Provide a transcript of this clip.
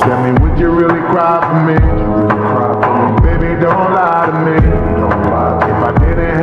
Tell me, would you really cry for me? Baby, don't lie to me. If I didn't